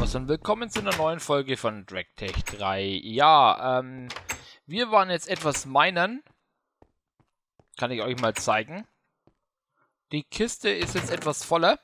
Servus und willkommen zu einer neuen Folge von DragTech 3. Ja, wir waren jetzt etwas minern. Kann ich euch mal zeigen. Die Kiste ist jetzt etwas voller.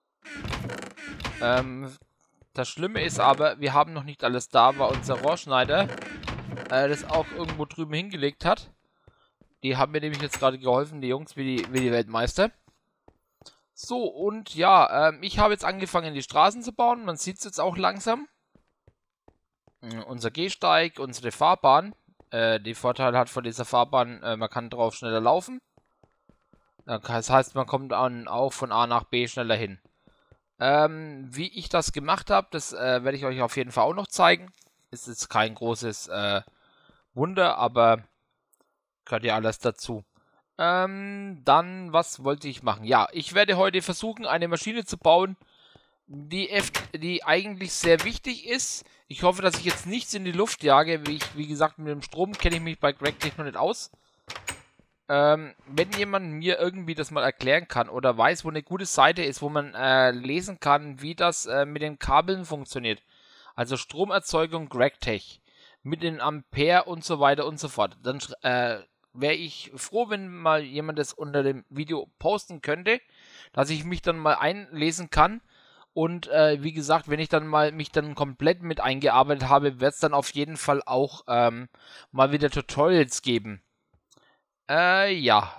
Das Schlimme ist aber, wir haben noch nicht alles da, weil unser Rohrschneider das auch irgendwo drüben hingelegt hat. Die haben mir nämlich jetzt gerade geholfen, die Jungs wie die Weltmeister. So, und ja, ich habe jetzt angefangen, die Straßen zu bauen. Man sieht es jetzt auch langsam. Unser Gehsteig, unsere Fahrbahn. Die Vorteile hat von dieser Fahrbahn, man kann drauf schneller laufen. Das heißt, man kommt auch von A nach B schneller hin. Wie ich das gemacht habe, das werde ich euch auf jeden Fall auch noch zeigen. Ist jetzt kein großes Wunder, aber gehört ja alles dazu. Dann, was wollte ich machen? Ja, ich werde heute versuchen, eine Maschine zu bauen, die eigentlich sehr wichtig ist. Ich hoffe, dass ich jetzt nichts in die Luft jage. Wie gesagt, mit dem Strom kenne ich mich bei DragTech noch nicht aus. Wenn jemand mir irgendwie das mal erklären kann oder weiß, wo eine gute Seite ist, wo man lesen kann, wie das mit den Kabeln funktioniert. Also Stromerzeugung DragTech mit den Ampere und so weiter und so fort. Dann wäre ich froh, wenn mal jemand das unter dem Video posten könnte, dass ich mich dann mal einlesen kann. Und wie gesagt, wenn ich dann mal mich dann komplett mit eingearbeitet habe, wird es dann auf jeden Fall auch mal wieder Tutorials geben. Ja,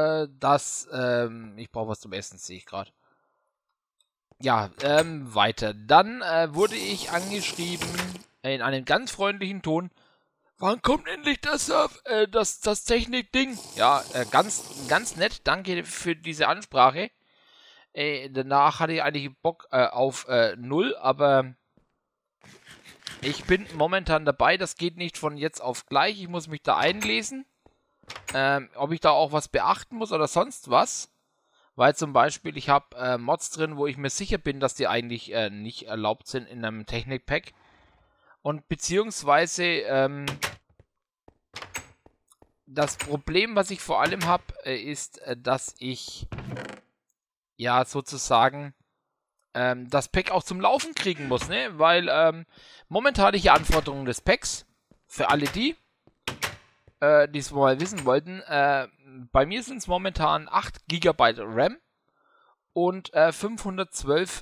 ich brauche was zum Essen, sehe ich gerade. Ja, weiter. Dann wurde ich angeschrieben in einem ganz freundlichen Ton. Wann kommt endlich das Technik-Ding? Ja, ganz nett. Danke für diese Ansprache. Danach hatte ich eigentlich Bock auf 0, aber ich bin momentan dabei. Das geht nicht von jetzt auf gleich. Ich muss mich da einlesen. Ob ich da auch was beachten muss oder sonst was. Weil zum Beispiel, ich habe Mods drin, wo ich mir sicher bin, dass die eigentlich nicht erlaubt sind in einem Technik-Pack. Und beziehungsweise, das Problem, was ich vor allem habe, ist, dass ich ja sozusagen das Pack auch zum Laufen kriegen muss, ne? Weil momentane Anforderungen des Packs, für alle die es mal wissen wollten, bei mir sind es momentan 8 GB RAM und 512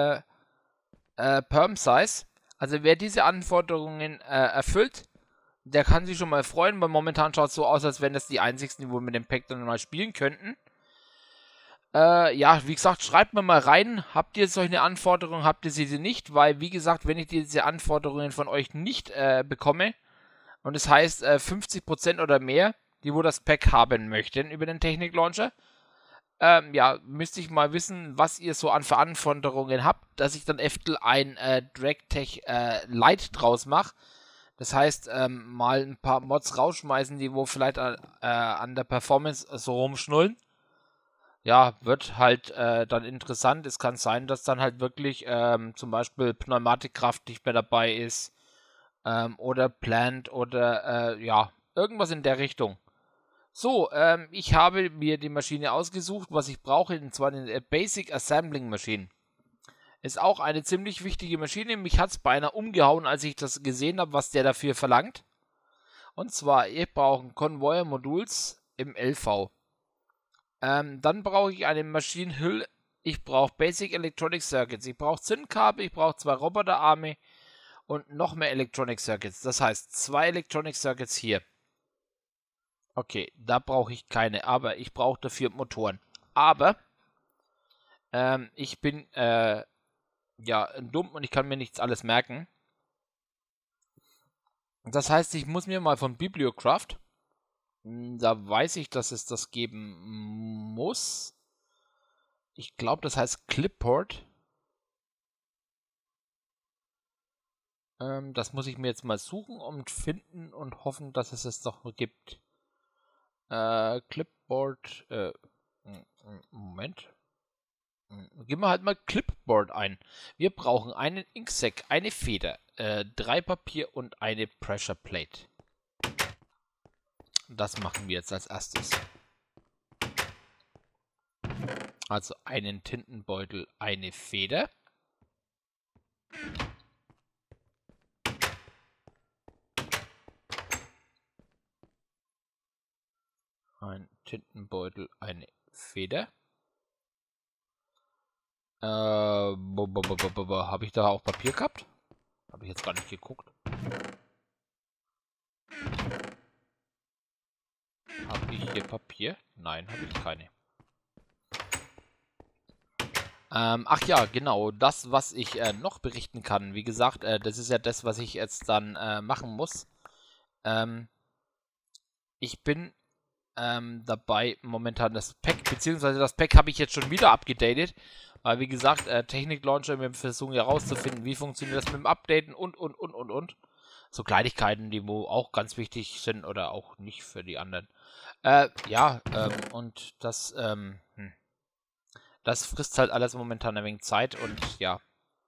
Perm Size. Also wer diese Anforderungen erfüllt, der kann sich schon mal freuen, weil momentan schaut es so aus, als wären das die einzigsten, die wohl mit dem Pack dann mal spielen könnten. Ja, wie gesagt, schreibt mir mal rein, habt ihr solche Anforderungen, habt ihr sie nicht? Weil, wie gesagt, wenn ich diese Anforderungen von euch nicht bekomme, und es heißt 50% oder mehr, die wo das Pack haben möchten über den Technik-Launcher, ja, müsste ich mal wissen, was ihr so an Anforderungen habt, dass ich dann öfter ein DragTech Lite draus mache. Das heißt, mal ein paar Mods rausschmeißen, die wo vielleicht an der Performance so rumschnullen. Ja, wird halt dann interessant. Es kann sein, dass dann halt wirklich zum Beispiel Pneumatikkraft nicht mehr dabei ist. Oder Plant oder ja, irgendwas in der Richtung. So, ich habe mir die Maschine ausgesucht, was ich brauche, und zwar eine Basic Assembling Machine. Ist auch eine ziemlich wichtige Maschine. Mich hat es beinahe umgehauen, als ich das gesehen habe, was der dafür verlangt. Und zwar, ich brauche Convoyer Moduls im LV. Dann brauche ich eine Maschinenhülle. Ich brauche Basic Electronic Circuits. Ich brauche Zündkabel, ich brauche 2 Roboterarme und noch mehr Electronic Circuits. Das heißt, 2 Electronic Circuits hier. Okay, da brauche ich keine, aber ich brauche dafür Motoren. Aber ich bin ja dumm und ich kann mir nichts alles merken. Das heißt, ich muss mir mal von Bibliocraft, da weiß ich, dass es das geben muss. Ich glaube, das heißt Clipboard. Das muss ich mir jetzt mal suchen und finden und hoffen, dass es doch gibt. Clipboard. Moment. Gehen wir halt mal Clipboard ein. Wir brauchen einen Inksack, eine Feder, 3 Papier und eine Pressure Plate. Das machen wir jetzt als erstes. Also einen Tintenbeutel, eine Feder. Tintenbeutel, eine Feder. Habe ich da auch Papier gehabt? Habe ich jetzt gar nicht geguckt. Habe ich hier Papier? Nein, habe ich keine. Ach ja, genau. Das, was ich noch berichten kann. Wie gesagt, das ist ja das, was ich jetzt dann machen muss. Ich bin dabei momentan das Pack, beziehungsweise das Pack habe ich jetzt schon wieder abgedatet. Weil, wie gesagt, Technik-Launcher, wir versuchen ja herauszufinden, wie funktioniert das mit dem Updaten und. So Kleinigkeiten, die wo auch ganz wichtig sind oder auch nicht für die anderen. Ja, und das, das frisst halt alles momentan ein wenig Zeit und ja.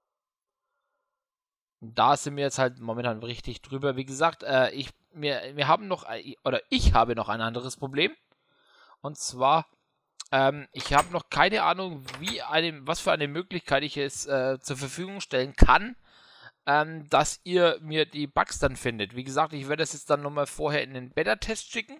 Da sind wir jetzt halt momentan richtig drüber. Wie gesagt, wir haben noch, oder ich habe noch ein anderes Problem. Und zwar, ich habe noch keine Ahnung, was für eine Möglichkeit ich es zur Verfügung stellen kann, dass ihr mir die Bugs dann findet. Wie gesagt, ich werde das jetzt dann nochmal vorher in den Beta-Test schicken.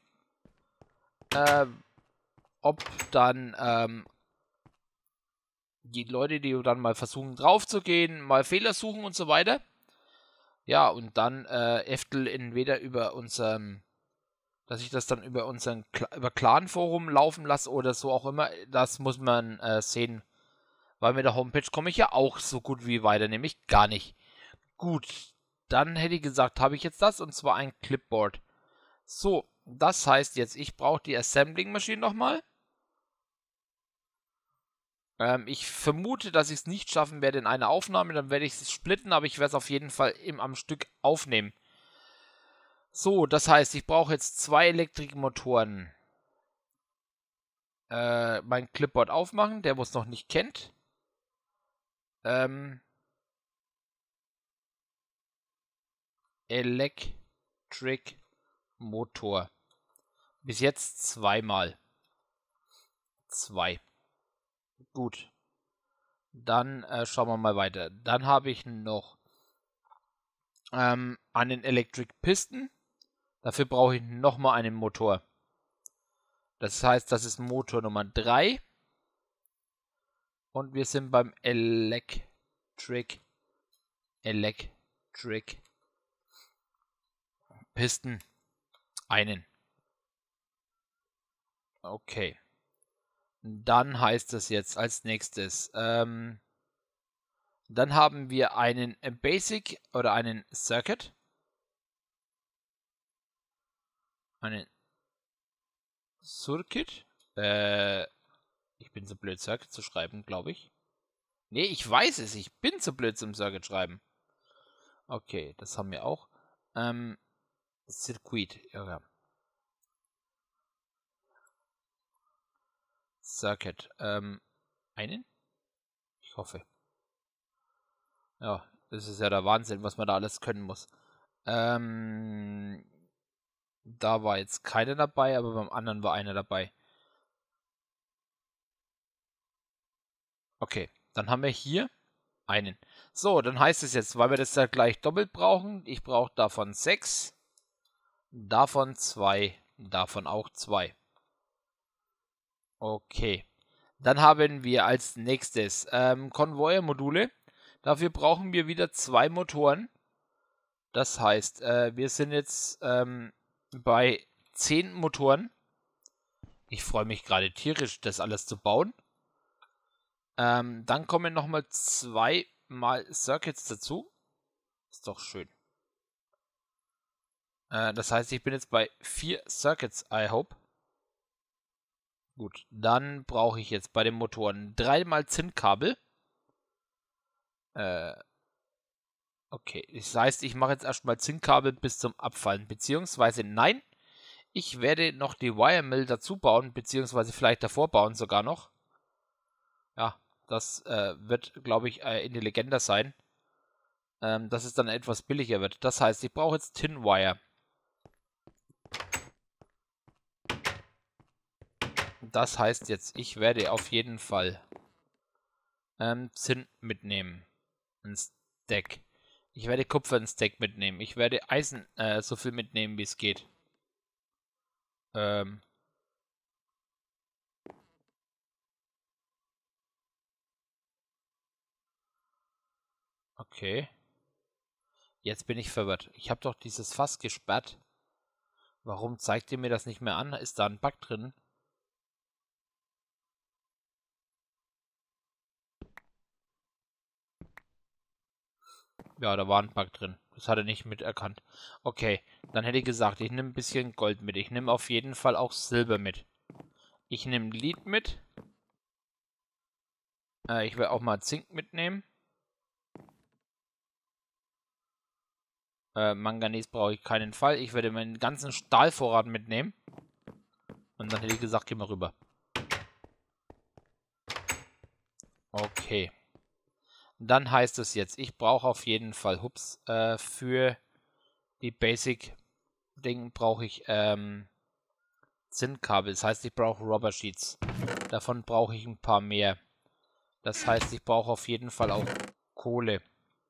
Ob dann die Leute, die dann mal versuchen drauf zu gehen, mal Fehler suchen und so weiter. Ja, und dann Eftel entweder über unserem, dass ich das dann über über Clan-Forum laufen lasse oder so auch immer. Das muss man sehen. Weil mit der Homepage komme ich ja auch so gut wie weiter, nämlich gar nicht. Gut, dann hätte ich gesagt, habe ich jetzt das und zwar ein Clipboard. So, das heißt jetzt, ich brauche die Assembling-Maschine nochmal. Ich vermute, dass ich es nicht schaffen werde in einer Aufnahme, dann werde ich es splitten, aber ich werde es auf jeden Fall am Stück aufnehmen. So, das heißt, ich brauche jetzt 2 Elektrikmotoren. Mein Clipboard aufmachen, der wo es noch nicht kennt. Electric Motor. Bis jetzt zweimal. 2. Gut. Dann schauen wir mal weiter. Dann habe ich noch einen Electric Piston. Dafür brauche ich nochmal einen Motor. Das heißt, das ist Motor Nummer 3. Und wir sind beim Electric Piston. Einen. Okay. Dann heißt es jetzt als nächstes, dann haben wir einen Basic oder einen Circuit. Einen Circuit. Ich bin so blöd, Circuit zu schreiben, glaube ich. Nee, ich weiß es. Ich bin zu blöd zum Circuit schreiben. Okay, das haben wir auch. Circuit. Ja. Circuit. Einen? Ich hoffe. Ja, das ist ja der Wahnsinn, was man da alles können muss. Da war jetzt keiner dabei, aber beim anderen war einer dabei. Okay, dann haben wir hier einen. So, dann heißt es jetzt, weil wir das ja gleich doppelt brauchen, ich brauche davon 6, davon 2, davon auch 2. Okay. Dann haben wir als nächstes Konvoi-Module. Dafür brauchen wir wieder 2 Motoren. Das heißt, wir sind jetzt bei 10 Motoren. Ich freue mich gerade tierisch, das alles zu bauen. Dann kommen nochmal 2 mal Circuits dazu. Ist doch schön. Das heißt, ich bin jetzt bei 4 Circuits, I hope. Gut, dann brauche ich jetzt bei den Motoren 3 mal Zinnkabel. Okay, das heißt, ich mache jetzt erstmal Zinnkabel bis zum Abfallen. Beziehungsweise nein, ich werde noch die Wire Mill dazu bauen, beziehungsweise vielleicht davor bauen sogar noch. Ja, das wird, glaube ich, intelligenter sein. Dass es dann etwas billiger wird. Das heißt, ich brauche jetzt Tin Wire. Das heißt jetzt, ich werde auf jeden Fall Zinn mitnehmen. Ein Stack. Ich werde Kupfer ein Stack mitnehmen. Ich werde Eisen so viel mitnehmen, wie es geht. Okay. Jetzt bin ich verwirrt. Ich habe doch dieses Fass gesperrt. Warum zeigt ihr mir das nicht mehr an? Ist da ein Bug drin? Ja, da war ein Bug drin. Das hat er nicht miterkannt. Okay, dann hätte ich gesagt, ich nehme ein bisschen Gold mit. Ich nehme auf jeden Fall auch Silber mit. Ich nehme Lead mit. Ich will auch mal Zink mitnehmen. Manganes brauche ich keinen Fall. Ich werde meinen ganzen Stahlvorrat mitnehmen. Und dann hätte ich gesagt, geh mal rüber. Okay. Dann heißt es jetzt, ich brauche auf jeden Fall, für die Basic-Ding brauche ich Zinnkabel. Das heißt, ich brauche Rubber Sheets. Davon brauche ich ein paar mehr. Das heißt, ich brauche auf jeden Fall auch Kohle.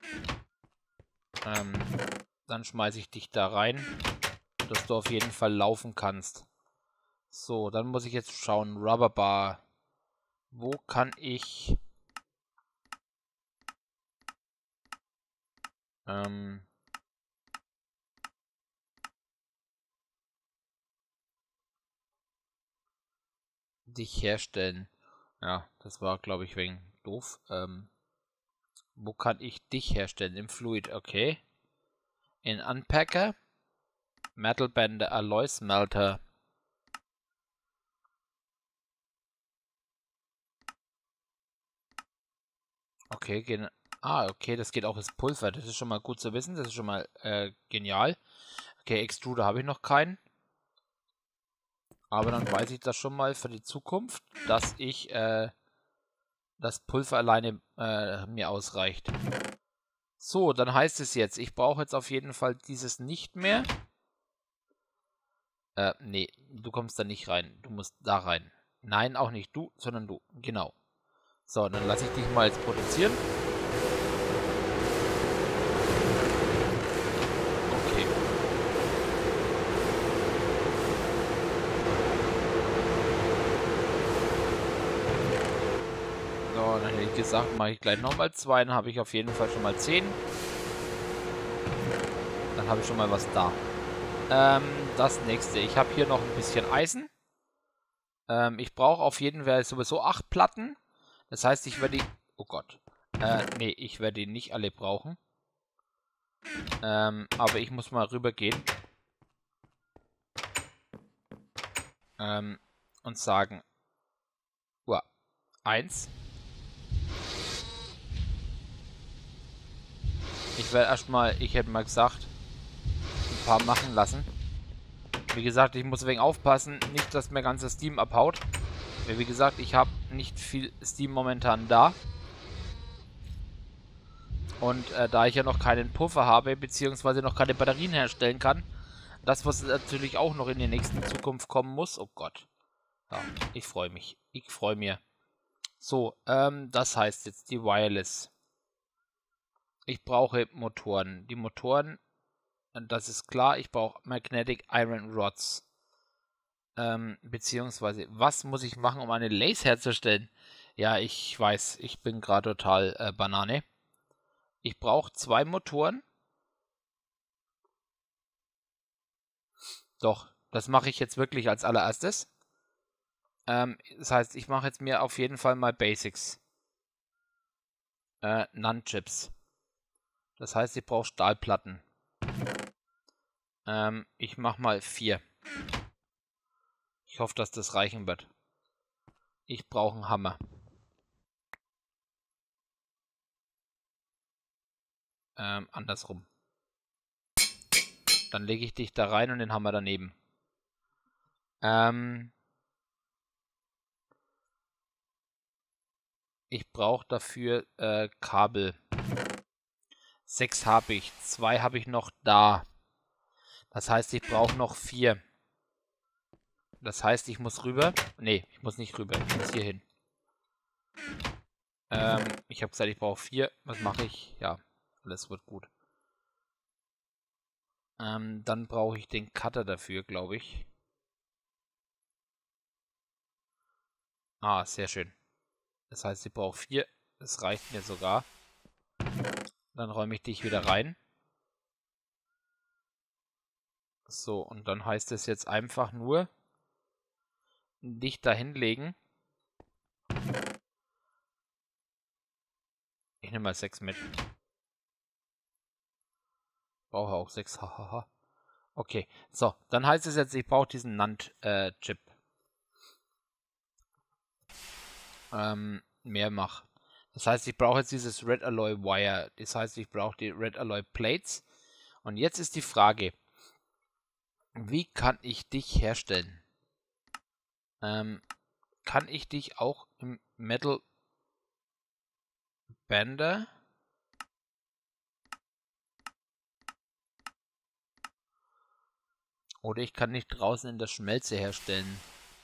Dann schmeiße ich dich da rein, dass du auf jeden Fall laufen kannst. So, dann muss ich jetzt schauen. Rubber Bar. Wo kann ich dich herstellen? Ja, das war, glaube ich, wegen doof. Wo kann ich dich herstellen? Im Fluid, okay. In Unpacker. Metal Bender, Alloy Smelter. Okay, okay, das geht auch ins Pulver. Das ist schon mal gut zu wissen. Das ist schon mal genial. Okay, Extruder habe ich noch keinen. Aber dann weiß ich das schon mal für die Zukunft, dass ich das Pulver alleine mir ausreicht. So, dann heißt es jetzt, ich brauche jetzt auf jeden Fall dieses nicht mehr. Nee, du kommst da nicht rein. Du musst da rein. Nein, auch nicht du, sondern du. Genau. So, dann lasse ich dich mal jetzt produzieren. Okay. So, dann hätte ich gesagt, mache ich gleich nochmal 2. Dann habe ich auf jeden Fall schon mal 10. Dann habe ich schon mal was da. Das nächste. Ich habe hier noch ein bisschen Eisen. Ich brauche auf jeden Fall sowieso 8 Platten. Das heißt, ich werde die... Oh Gott. Nee, ich werde die nicht alle brauchen. Aber ich muss mal rübergehen. Und sagen... 1. Ich werde erstmal... Ich hätte mal gesagt... ein paar machen lassen. Wie gesagt, ich muss wegen aufpassen, nicht, dass mir ganzes Steam abhaut. Wie gesagt, ich habe nicht viel Steam momentan da. Und da ich ja noch keinen Puffer habe, beziehungsweise noch keine Batterien herstellen kann, das, was natürlich auch noch in der nächsten Zukunft kommen muss. Oh Gott. Ja, ich freue mich. Ich freue mich. So, das heißt jetzt die Wireless. Ich brauche Motoren. Die Motoren, das ist klar, ich brauche Magnetic Iron Rods. Beziehungsweise, was muss ich machen, um eine Lace herzustellen? Ja, ich weiß, ich bin gerade total Banane. Ich brauche 2 Motoren. Doch, das mache ich jetzt wirklich als allererstes. Das heißt, ich mache jetzt mir auf jeden Fall mal Basics. Nunchips. Das heißt, ich brauche Stahlplatten. Ich mache mal 4. Ich hoffe, dass das reichen wird. Ich brauche einen Hammer. Andersrum. Dann lege ich dich da rein und den Hammer daneben. Ich brauche dafür Kabel. 6 habe ich. 2 habe ich noch da. Das heißt, ich brauche noch 4. Das heißt, ich muss rüber. Nee, ich muss nicht rüber. Ich muss hier hin. Ich habe gesagt, ich brauche 4. Was mache ich? Ja, alles wird gut. Dann brauche ich den Cutter dafür, glaube ich. Ah, sehr schön. Das heißt, ich brauche 4. Das reicht mir sogar. Dann räume ich dich wieder rein. So, und dann heißt es jetzt einfach nur, dich da hinlegen. Ich nehme mal 6 mit. Brauche auch 6, hahaha. Okay, so, dann heißt es jetzt, ich brauche diesen NAND-Chip. Mehrmach. Das heißt, ich brauche jetzt dieses Red Alloy Wire. Das heißt, ich brauche die Red Alloy Plates. Und jetzt ist die Frage, wie kann ich dich herstellen? Kann ich dich auch im Metal Bender? Oder ich kann dich draußen in der Schmelze herstellen.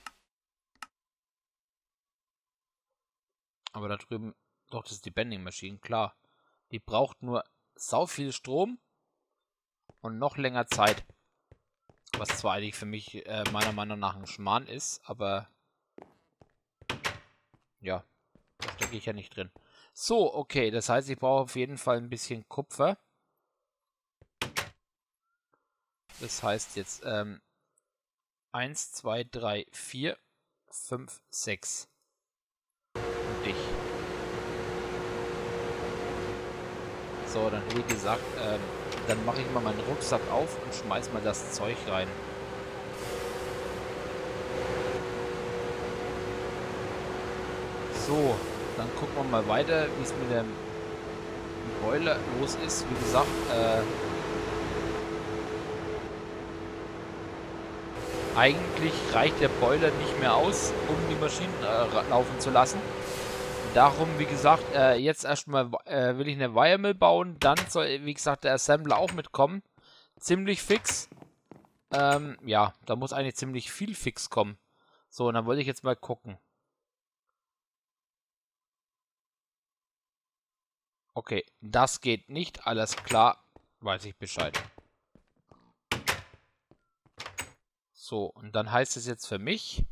Aber da drüben, doch, das ist die Bending Machine, klar. Die braucht nur sau viel Strom und noch länger Zeit. Was zwar eigentlich für mich meiner Meinung nach ein Schmarrn ist, aber ja, da stecke ich ja nicht drin. So, okay, das heißt, ich brauche auf jeden Fall ein bisschen Kupfer. Das heißt jetzt 1, 2, 3, 4, 5, 6. Und dich. So, dann wie gesagt, dann mache ich mal meinen Rucksack auf und schmeiß mal das Zeug rein. So, dann gucken wir mal weiter, wie es mit dem Boiler los ist. Wie gesagt, eigentlich reicht der Boiler nicht mehr aus, um die Maschinen laufen zu lassen. Darum, wie gesagt, jetzt erstmal will ich eine Wiremill bauen. Dann soll, wie gesagt, der Assembler auch mitkommen. Ziemlich fix. Ja, da muss eigentlich ziemlich viel fix kommen. So, und dann wollte ich jetzt mal gucken. Okay, das geht nicht. Alles klar, weiß ich Bescheid. So, und dann heißt es jetzt für mich,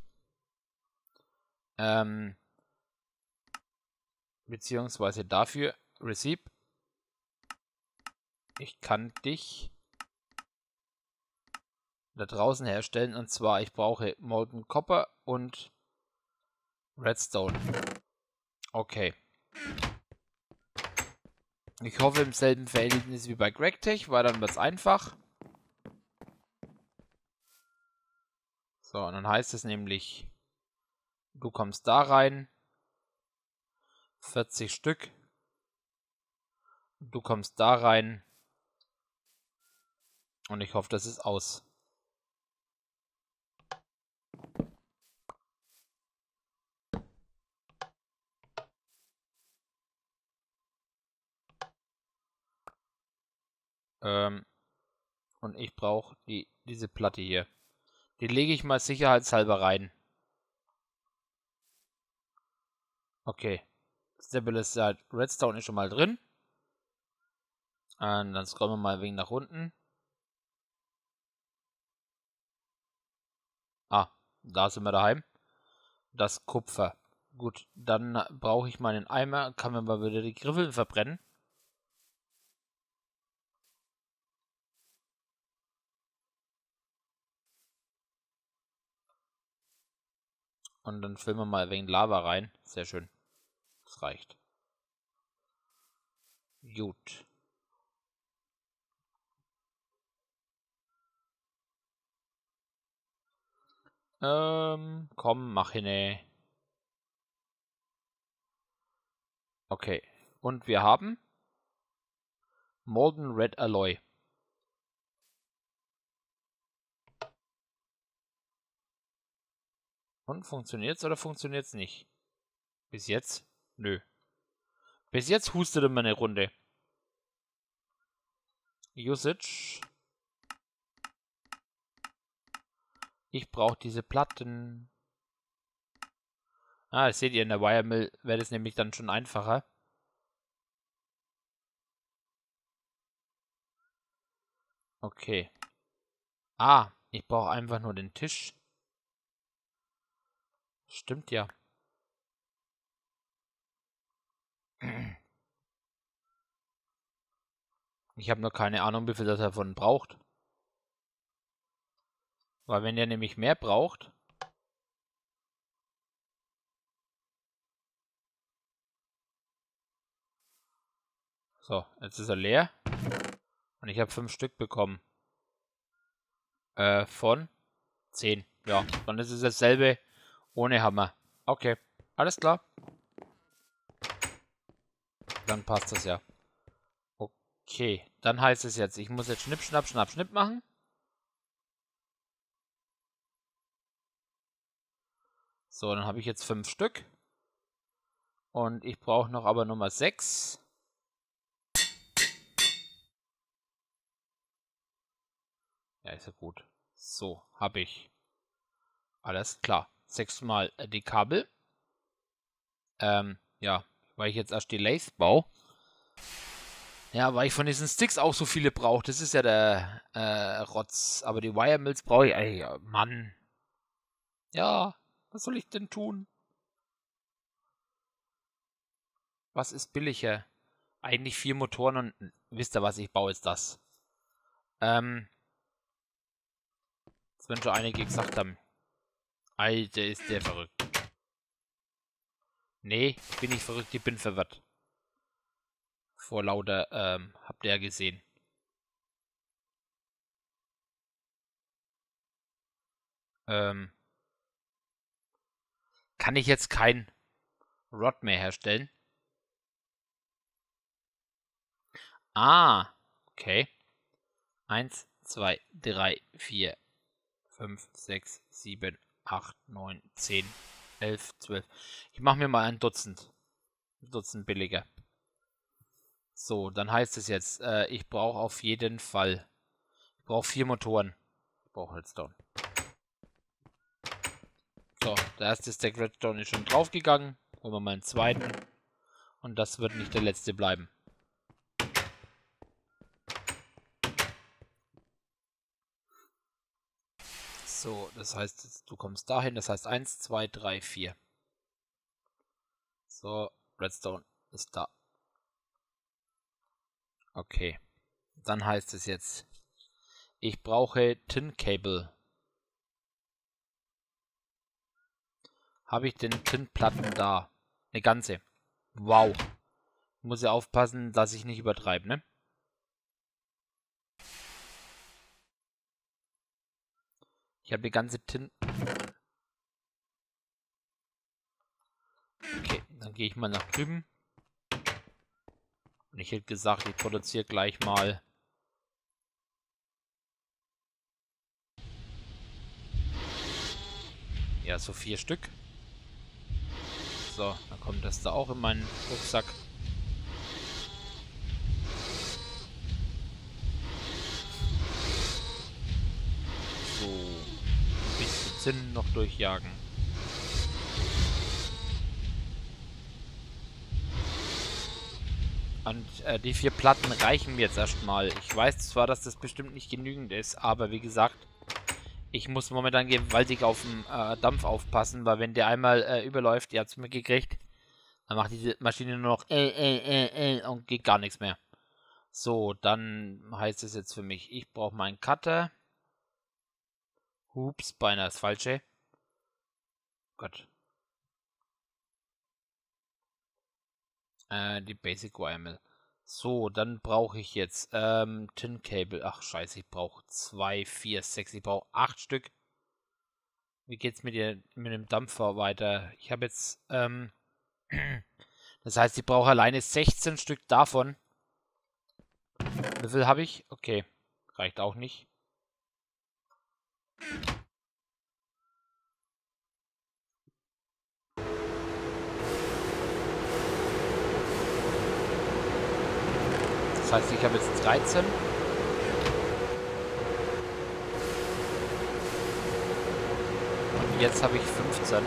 beziehungsweise dafür, Receipt, ich kann dich da draußen herstellen. Und zwar, ich brauche Molten Copper und Redstone. Okay. Ich hoffe im selben Verhältnis wie bei GregTech, weil dann wird es einfach. So, und dann heißt es nämlich, du kommst da rein. 40 Stück. Du kommst da rein. Und ich hoffe, das ist aus. Und ich brauche diese Platte hier. Die lege ich mal sicherheitshalber rein. Okay. Stabilized Redstone ist schon mal drin. Und dann scrollen wir mal ein wenig nach unten. Ah, da sind wir daheim. Das Kupfer. Gut, dann brauche ich mal einen Eimer. Kann man mal wieder die Griffeln verbrennen. Und dann füllen wir mal ein wenig Lava rein. Sehr schön. Das reicht. Gut. Komm, mach hin. Okay. Und wir haben Molten Red Alloy. Und funktioniert's oder funktioniert's nicht? Bis jetzt? Nö. Bis jetzt hustet er mal eine Runde. Usage. Ich brauche diese Platten. Ah, das seht ihr, in der Wiremill wäre das nämlich dann schon einfacher. Okay. Ah, ich brauche einfach nur den Tisch. Stimmt ja. Ich habe nur keine Ahnung, wie viel das davon braucht. Weil wenn der nämlich mehr braucht... So, jetzt ist er leer. Und ich habe 5 Stück bekommen. Von 10. Ja, dann ist es dasselbe ohne Hammer. Okay, alles klar. Dann passt das ja. Okay, dann heißt es jetzt, ich muss jetzt Schnipp, Schnapp, Schnapp, Schnipp machen. So, dann habe ich jetzt 5 Stück. Und ich brauche noch aber Nummer 6. Ja, ist ja gut. So, habe ich. Alles klar. 6 mal die Kabel. Ja, weil ich jetzt erst die Lathe baue. Ja, weil ich von diesen Sticks auch so viele brauche. Das ist ja der Rotz. Aber die Wire Mills brauche ich. Ey, Mann. Ja, was soll ich denn tun? Was ist billiger? Eigentlich 4 Motoren und wisst ihr was, ich baue jetzt das. Das werden schon einige gesagt haben. Alter, ist der verrückt. Nee, ich bin nicht verrückt, ich bin verwirrt. Vor lauter, habt ihr ja gesehen. Kann ich jetzt kein Rod mehr herstellen? Ah, okay. 1, 2, 3, 4, 5, 6, 7, 8, 9, 10, 11, 12. Ich mache mir mal ein Dutzend. Ein Dutzend billiger. So, dann heißt es jetzt, ich brauche auf jeden Fall. Ich brauche 4 Motoren. Ich brauche Redstone. So, der erste Stack Redstone ist schon draufgegangen. Holen wir mal einen zweiten. Und das wird nicht der letzte bleiben. So, das heißt, du kommst dahin. Das heißt 1, 2, 3, 4. So, Redstone ist da. Okay. Dann heißt es jetzt, ich brauche Tin Cable. Habe ich den Tin-Platten da? Eine ganze. Wow. Muss ja aufpassen, dass ich nicht übertreibe, ne? Ich habe die ganze Tin... Okay, dann gehe ich mal nach drüben. Und ich hätte gesagt, ich produziere gleich mal... Ja, so 4 Stück. So, dann kommt das da auch in meinen Rucksack. So, ein bisschen Zinn noch durchjagen. Und die 4 Platten reichen mir jetzt erstmal. Ich weiß zwar, dass das bestimmt nicht genügend ist, aber wie gesagt, ich muss momentan gewaltig auf den Dampf aufpassen, weil wenn der einmal überläuft, ihr habt es mitgekriegt, dann macht diese Maschine nur noch und geht gar nichts mehr. So, dann heißt es jetzt für mich, ich brauche meinen Cutter. Hups, beinahe das Falsche. Gott. Die Basic Wire Mill. So, dann brauche ich jetzt Tin Cable. Ach scheiße, ich brauche 2, 4, 6, ich brauche 8 Stück. Wie geht's mit dem Dampfer weiter? Ich habe jetzt, das heißt, ich brauche alleine 16 Stück davon. Wie viel habe ich? Okay, reicht auch nicht. Das heißt, ich habe jetzt 13. Und jetzt habe ich 15.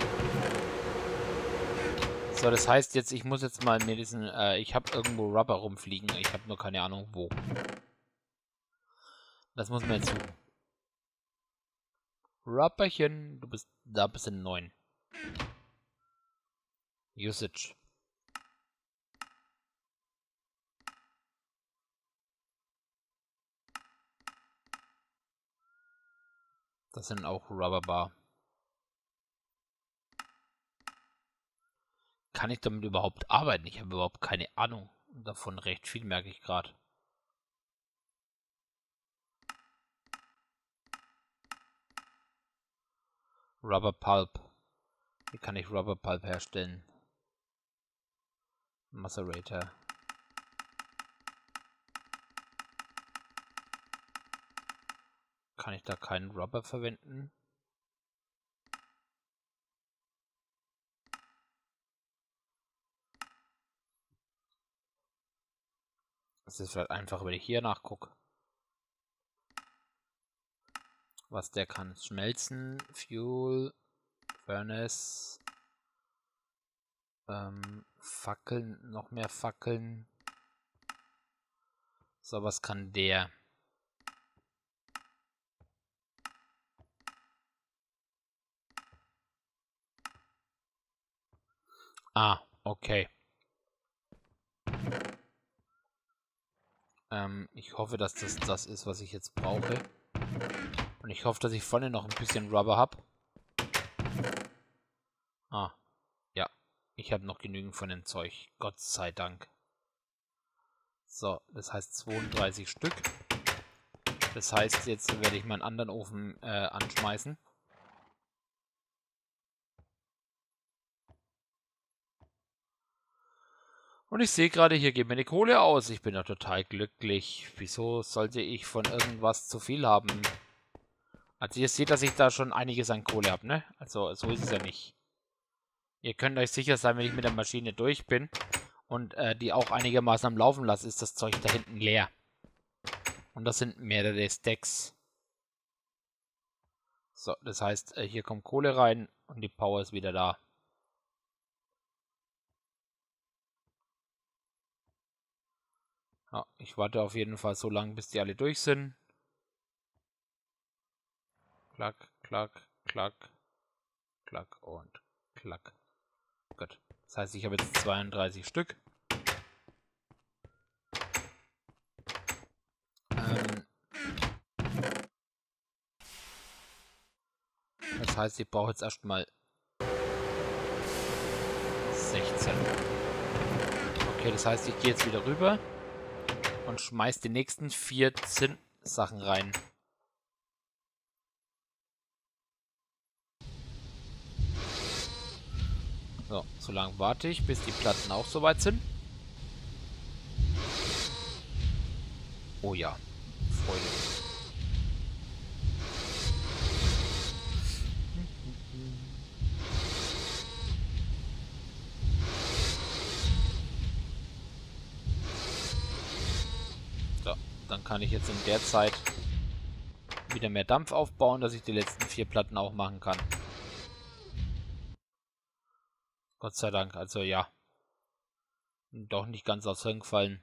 So, das heißt jetzt, ich muss jetzt mal mir diesen, ich habe irgendwo Rubber rumfliegen. Ich habe nur keine Ahnung wo. Das muss man jetzt suchen. Rubberchen, du bist, da bist du 9. Usage. Das sind auch Rubberbar. Kann ich damit überhaupt arbeiten? Ich habe überhaupt keine Ahnung. Davon recht viel, merke ich gerade. Rubber Pulp. Wie kann ich Rubber Pulp herstellen? Macerator. Kann ich da keinen Rubber verwenden? Es ist vielleicht einfach, wenn ich hier nachgucke. Was der kann. Schmelzen, Fuel, Furnace, Fackeln, noch mehr Fackeln. So, was kann der? Ah, okay. Ich hoffe, dass das ist, was ich jetzt brauche. Und ich hoffe, dass ich vorne noch ein bisschen Rubber habe. Ah, ja. Ich habe noch genügend von dem Zeug. Gott sei Dank. So, das heißt 32 Stück. Das heißt, jetzt werde ich meinen anderen Ofen anschmeißen. Und ich sehe gerade, hier geht mir die Kohle aus. Ich bin ja total glücklich. Wieso sollte ich von irgendwas zu viel haben? Also ihr seht, dass ich da schon einiges an Kohle habe, ne? Also so ist es ja nicht. Ihr könnt euch sicher sein, wenn ich mit der Maschine durch bin und die auch einigermaßen am Laufen lasse, ist das Zeug da hinten leer. Und das sind mehrere Stacks. So, das heißt, hier kommt Kohle rein und die Power ist wieder da. Ja, ich warte auf jeden Fall so lange, bis die alle durch sind. Klack, klack, klack, klack und klack. Gut. Das heißt, ich habe jetzt 32 Stück. Das heißt, ich brauche jetzt erstmal 16. Okay, das heißt, ich gehe jetzt wieder rüber und schmeiß die nächsten 4 Zinnsachen rein. So, so lange warte ich, bis die Platten auch soweit sind. Oh ja, Freude. So, dann kann ich jetzt in der Zeit wieder mehr Dampf aufbauen, dass ich die letzten 4 Platten auch machen kann. Gott sei Dank, also ja. Doch nicht ganz aus Hirn gefallen.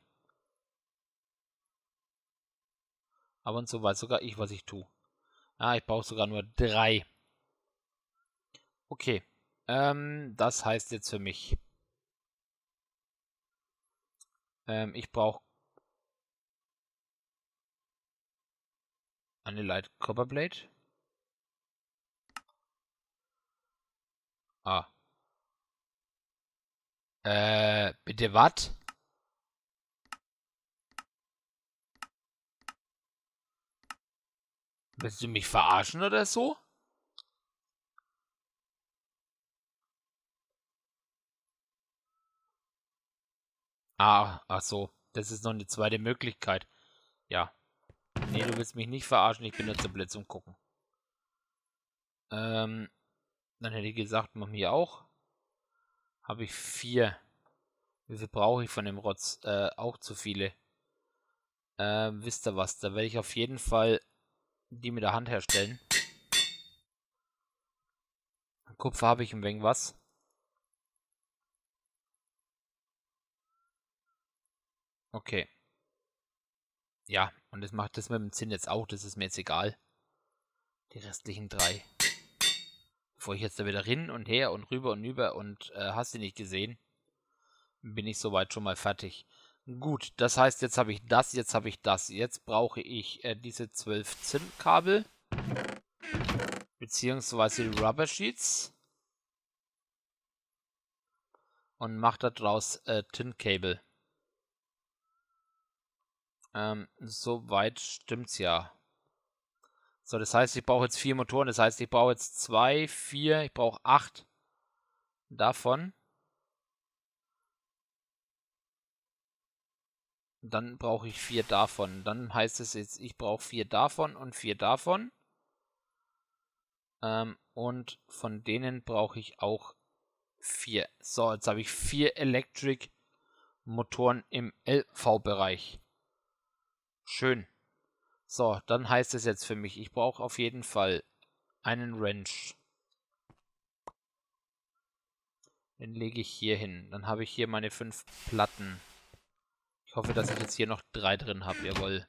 Aber und so weiß sogar ich, was ich tue. Ah, ich brauche sogar nur 3. Okay. Das heißt jetzt für mich. Ich brauche eine Light Copper Blade. Ah. Bitte was? Willst du mich verarschen oder so? Ah, ach so. Das ist noch eine zweite Möglichkeit. Ja. Nee, du willst mich nicht verarschen, ich bin nur zu blöd zum Gucken. Dann hätte ich gesagt, machen wir auch. Habe ich 4. Wie viel brauche ich von dem Rotz? Auch zu viele. Wisst ihr was? Da werde ich auf jeden Fall die mit der Hand herstellen. Kupfer habe ich ein wenig was. Okay. Ja, und das macht das mit dem Zinn jetzt auch, das ist mir jetzt egal. Die restlichen 3. Bevor ich jetzt da wieder hin und her und rüber und über und hast du nicht gesehen, bin ich soweit schon mal fertig. Gut, das heißt, jetzt habe ich das, jetzt habe ich das. Jetzt brauche ich diese 12 Zinnkabel. beziehungsweise Rubber Sheets und mache daraus Tin Cable. Soweit stimmt's ja. So, das heißt, ich brauche jetzt 4 Motoren. Das heißt, ich brauche jetzt 2, 4, ich brauche 8 davon. Dann brauche ich 4 davon. Dann heißt es jetzt, ich brauche 4 davon und 4 davon. Und von denen brauche ich auch 4. So, jetzt habe ich 4 Electric Motoren im LV-Bereich. Schön. So, dann heißt es jetzt für mich, ich brauche auf jeden Fall einen Wrench. Den lege ich hier hin. Dann habe ich hier meine 5 Platten. Ich hoffe, dass ich jetzt hier noch 3 drin habe. Jawohl.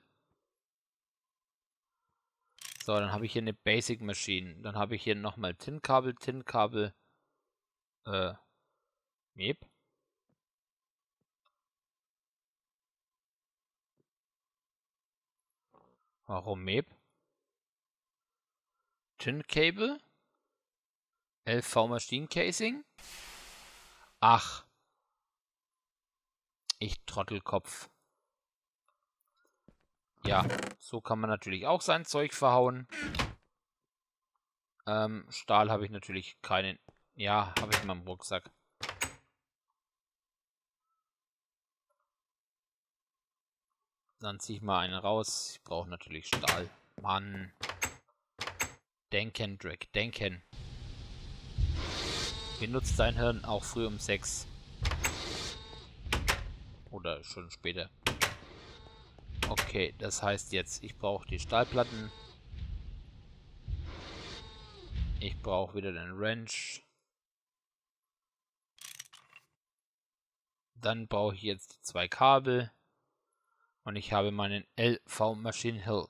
So, dann habe ich hier eine Basic Machine. Dann habe ich hier nochmal Tin-Kabel, Mep. Warum Mep? Tin-Cable? LV Machine Casing? Ach. Ich Trottelkopf. Ja, so kann man natürlich auch sein Zeug verhauen. Stahl habe ich natürlich keinen. Ja, habe ich in meinem Rucksack. Dann ziehe ich mal einen raus. Ich brauche natürlich Stahl. Mann. Denken, Drake, denken. Benutzt dein Hirn auch früh um 6. Oder schon später. Okay, das heißt jetzt, ich brauche die Stahlplatten. Ich brauche wieder den Wrench. Dann brauche ich jetzt die 2 Kabel. Und ich habe meinen LV Machine Hill.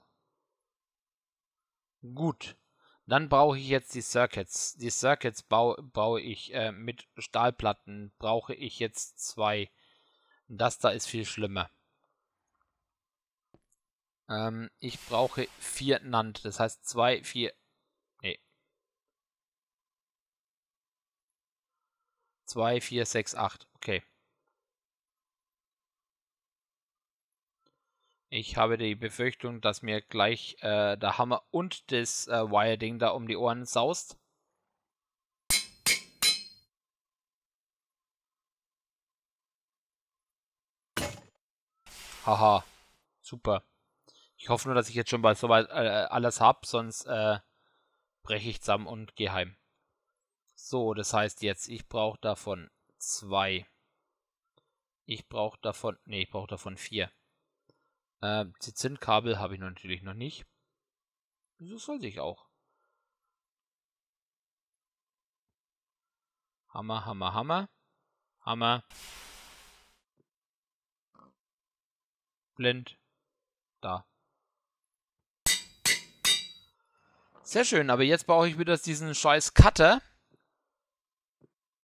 Gut. Dann brauche ich jetzt die Circuits. Die Circuits baue ich mit Stahlplatten. Brauche ich jetzt 2. Das da ist viel schlimmer. Ich brauche 4 NAND. Das heißt 2, 4. Nee. 2, 4, 6, 8. Okay. Ich habe die Befürchtung, dass mir gleich der Hammer und das Wire-Ding da um die Ohren saust. Haha. Super. Ich hoffe nur, dass ich jetzt schon bald soweit alles habe, sonst breche ich zusammen und gehe heim. So, das heißt jetzt, ich brauche davon 2. Ich brauche davon, nee, ich brauche davon 4. Die Zinnkabel habe ich natürlich noch nicht. Wieso sollte ich auch? Hammer, Hammer, Hammer. Hammer. Blind. Da. Sehr schön, aber jetzt brauche ich wieder diesen scheiß Cutter.